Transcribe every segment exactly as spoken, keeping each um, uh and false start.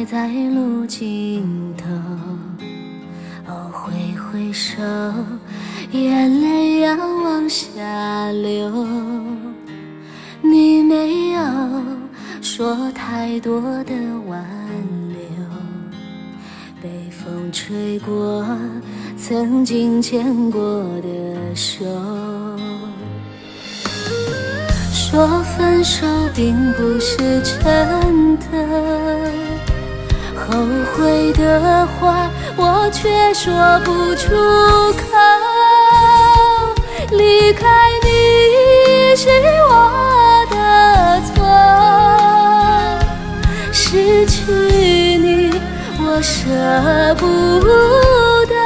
在路尽头。哦，挥挥手，眼泪要往下流。你没有说太多的挽留，被风吹过曾经牵过的手。说分手并不是真的，后悔的话我却说不出口。离开你是我的错，失去你我舍不得。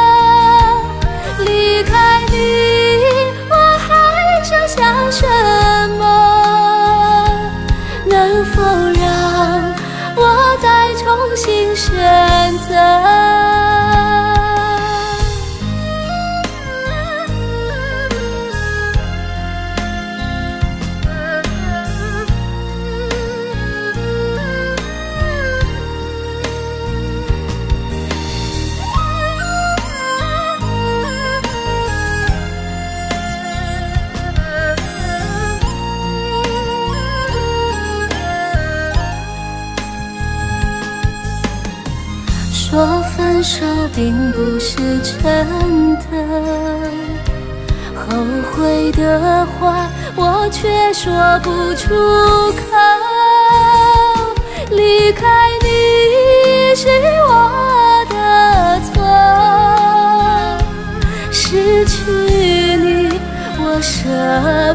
离开你我还剩下什么？能否让我再重新选择？说分手并不是真的，后悔的话我却说不出口。离开你是我的错，失去你我舍